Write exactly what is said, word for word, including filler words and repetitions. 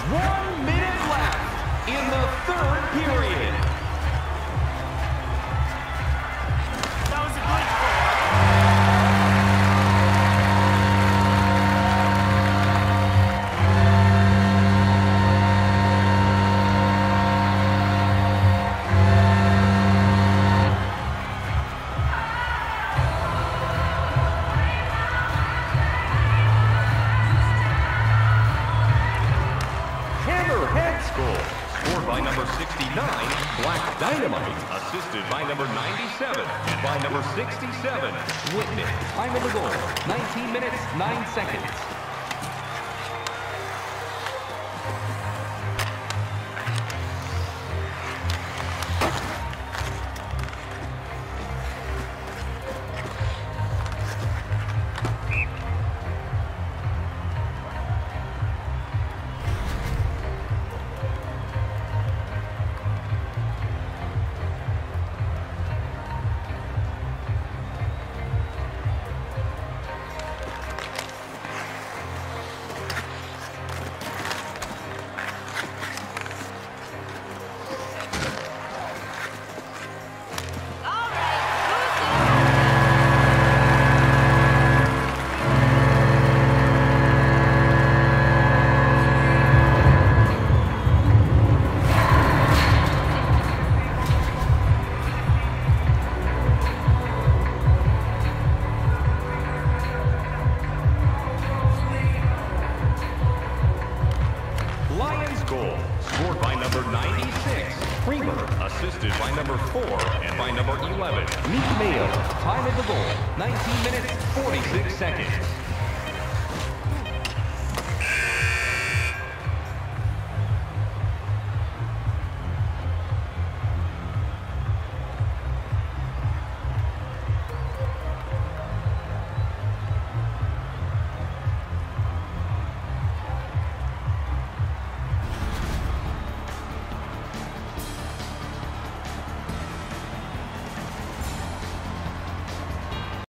One minute left in the third period. That was a good score. Scored by number sixty-nine, Black Dynamite. Assisted by number ninety-seven and by number sixty-seven, Whitman. Time of the goal, nineteen minutes, nine seconds. Goal, scored by number ninety-six, Creamer, assisted by number four and by number eleven, Meek Mayo. Time of the goal, nineteen minutes, forty-six seconds.